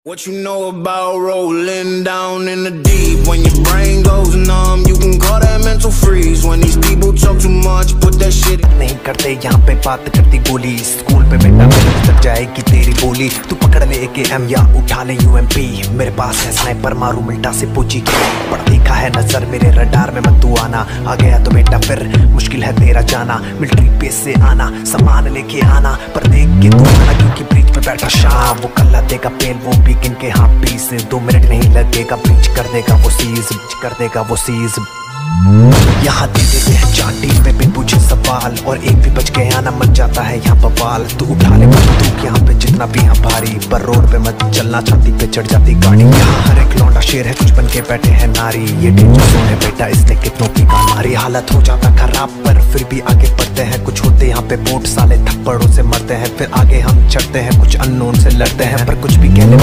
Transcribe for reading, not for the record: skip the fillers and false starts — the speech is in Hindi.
What you know about rolling down in the deep? When your brain goes numb, you can call that mental freeze. When these people talk too much, put that shit नहीं करते यहाँ पे बात करती बोली। स्कूल पे बेटा मेरे तक जाएगी तेरी बोली। तू पकड़ ले AKM या उठा ले UMP। मेरे पास है स्नाइपर, मारू मिल्टा से पूछी के। पढ़ देखा है नजर मेरे रडार में मत तू आना। आ गया तो बेटा फिर मुश्किल है तेरा जाना। मिलिट्री बेस से आना, सामान लेके आना, पर देख के तू आना क्योंकि ब्रिज पे बैठा शाह। वो कल्ला देगा पेल, वो बीकिन के हाँ पीस। 2 मिनट नहीं लगेगा, ब्रिज कर देगा वो सीज, कर देगा वो सीज। यहाँ दे देते हैं चाटी पे बिन पूछे सवाल, और एक भी बच गया ना मच जाता है यहाँ बवाल। तू उठा ले बंदूक यहाँ पे जितना भी यहाँ भारी, पर रोड पे मत चलना, छाती पे चढ़ जाती गाड़ी। यहाँ हर एक लौंडा शेर है, कुछ बन के बैठे हैं नारी। ये डेंजर जोन है बेटा, इसलिए कितनों की हमारी हालत हो जाता खराब, पर फिर भी आगे बढ़ते हैं। कुछ होते यहाँ पे बोट साले थप्पड़ों से मरते हैं, फिर आगे हम चढ़ते हैं, कुछ अननोन से लड़ते हैं। पर कुछ भी कहने